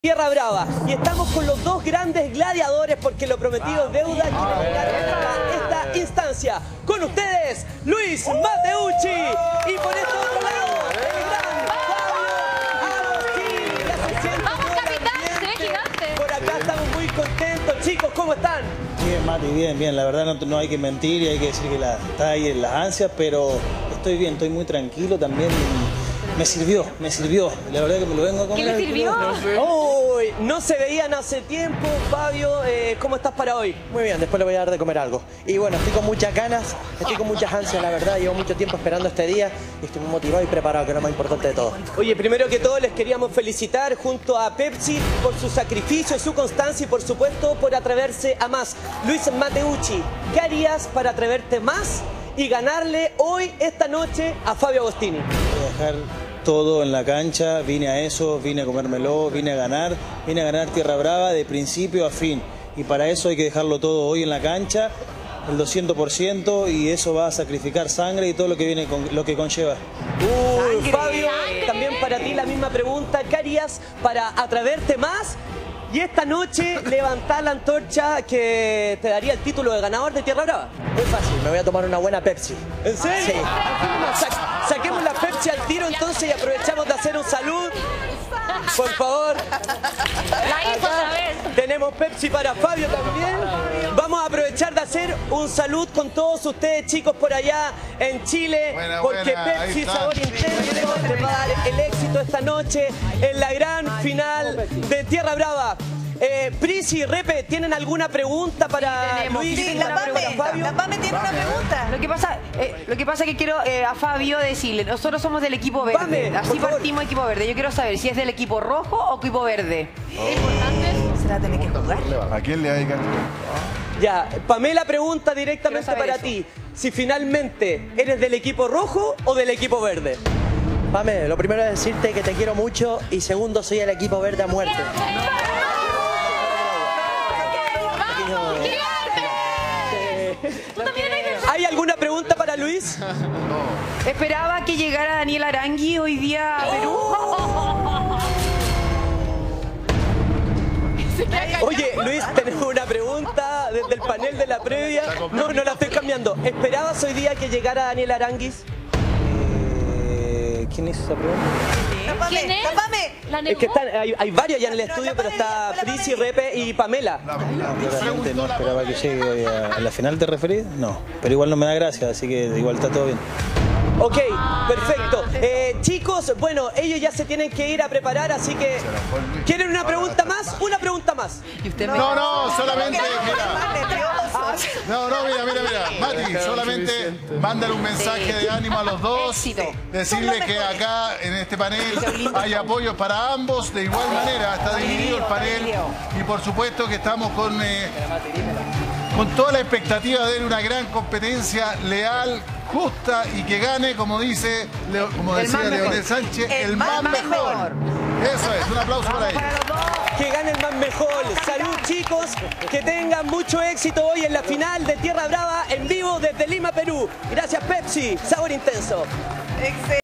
Tierra Brava, y estamos con los dos grandes gladiadores porque lo prometido es deuda. Quiero llegar a esta instancia con ustedes, Luis Mateucci, y por este otro lado, el gran Fabio Agostini. Ya se siente ¡Vamos, todo el capitán! ambiente. ¡Se ve gigante! Por acá estamos muy contentos. Chicos, ¿cómo están? Bien, Mati, bien. La verdad no hay que mentir y hay que decir que está ahí en las ansias, pero estoy bien, estoy muy tranquilo también. Me sirvió. La verdad que me lo vengo a comer. ¿Qué le sirvió? Uy, no se veían hace tiempo. Fabio, ¿cómo estás para hoy? Muy bien, después le voy a dar de comer algo. Y bueno, estoy con muchas ganas, estoy con muchas ansias, la verdad. Llevo mucho tiempo esperando este día y estoy muy motivado y preparado, que es lo más importante de todo. Oye, primero que todo les queríamos felicitar junto a Pepsi por su sacrificio, su constancia y por supuesto por atreverse a más. Luis Mateucci, ¿qué harías para atreverte más y ganarle hoy, esta noche, a Fabio Agostini? Voy a dejar todo en la cancha, vine a eso, vine a comérmelo, vine a ganar Tierra Brava de principio a fin. Y para eso hay que dejarlo todo hoy en la cancha, el 200%, y eso va a sacrificar sangre y todo lo que viene con lo que conlleva. Fabio, también para ti la misma pregunta. ¿Qué harías para atreverte más y esta noche levantar la antorcha que te daría el título de ganador de Tierra Brava? Muy fácil, me voy a tomar una buena Pepsi. ¿En serio? Sí. Saquemos la Pepsi al tiro entonces y aprovechamos de hacer un salud. Por favor. La hizo otra vez. Tenemos Pepsi para Fabio también. Vamos a aprovechar de hacer un salud con todos ustedes, chicos, por allá en Chile. Porque Pepsi Sabor Intenso les va a dar el éxito esta noche en la gran final de Tierra Brava. Prisi y Repe, ¿tienen alguna pregunta para Luis? Sí, la Pame tiene una pregunta. Lo que pasa es que quiero a Fabio decirle, nosotros somos del equipo verde, Pame, así por favor. partimos equipo verde. Yo quiero saber si es del equipo rojo o equipo verde. Es importante. ¿Se la tiene que jugar? ¿A quién le hay que Ya, Pamela pregunta directamente Quiero saber para eso. ti. Si finalmente eres del equipo rojo o del equipo verde. Pame, lo primero es decirte que te quiero mucho y segundo, soy el equipo verde a muerte. ¿Hay alguna pregunta para Luis? Esperaba que llegara Daniel Arangui hoy día a Perú. Oye, Luis, tenemos una pregunta desde el panel de la previa. No la estoy cambiando. ¿Esperabas hoy día que llegara Daniel Aranguis? ¿Quién hizo esa pregunta? ¿Quién es? La Pame. La Es que negó. hay varios ya en el estudio, pero está Prisi, Repe y Pamela. Claramente no esperaba que llegue hoy a la final, ¿te referís? No, pero igual no me da gracia, así que igual está todo bien. Ok, perfecto. Chicos, bueno, ellos ya se tienen que ir a preparar, así que... ¿Quieren una pregunta más? Una pregunta más. Y usted No, solamente, Más mira. nerviosos. Mira. Mati, solamente mándale un mensaje de ánimo a los dos. Éxito. Decirle que acá en este panel hay apoyos para ambos. De igual manera, está dividido el panel. Y por supuesto que estamos con toda la expectativa de una gran competencia leal, justa y que gane, como decía Leonel Sánchez, el más mejor. Eso es, un aplauso para ellos. Que gane el más mejor. Salud, chicos. Que tengan mucho éxito hoy en la final de Tierra Brava en vivo desde Lima, Perú. Gracias, Pepsi. Sabor intenso. Excelente.